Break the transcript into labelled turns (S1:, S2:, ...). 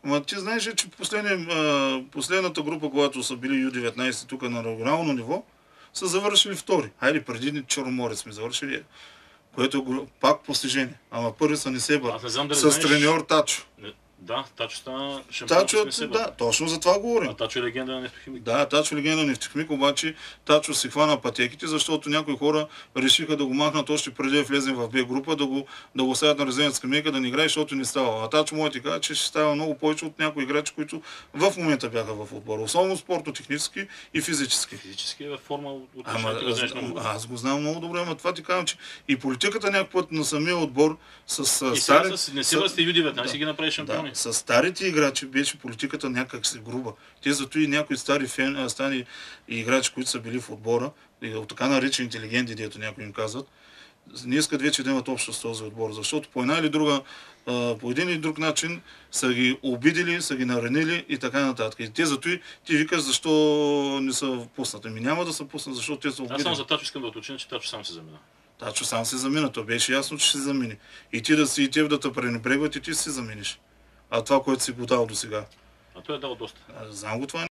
S1: Ама ти знаеш ли, че последната група, когато са били Ю-19 тук на регионално ниво, са завършили втори. Хайде, преди Черноморец сме завършили, което е пак постижение. Ама първи са Несебър с треньор Тачо.
S2: Да, Тачо стана шампион с Несебър.
S1: Да, точно за това говорим.
S2: А Тачо е легенда на Нефтохимик.
S1: Да, Тачо е легенда на Нефтохимик, обаче Тачо си хвана пътеките, защото някои хора решиха да го махнат още преди да влезем в Б група, да го ставят на резервна скамейка, да не играе, защото не става. А Тачо може да ти кажа, че ще става много повече от някои играчи, които в момента бяха в отбора. Особено спортно-технически и физически.
S2: Физически е във форма от
S1: аз го знам много добре, но това ти казвам, че и политиката някакъв път на самия отбор с
S2: Несебър сте Ю-19 ги направи шампиони.
S1: С старите играчи беше политиката някак си груба. Те зато и някои стари играчи, които са били в отбора, от така наречените легенди, дето някои им казват, не искат вече да имат общо с този отбор, защото по една или друга, по един или друг начин са ги обидили, са ги наранили и така нататък. И те зато и ти викаш защо не са пуснати. Няма да са пуснати, защото те са обидили.
S2: Аз само за Тачо искам да уточня, че Тачо сам се замина.
S1: Тачо сам се замина, то беше ясно, че ще се замине. И ти да си да те пренебрегват и ти си заминиш. А това, което си го дал до сега.
S2: А той е дал доста.
S1: Знам го това.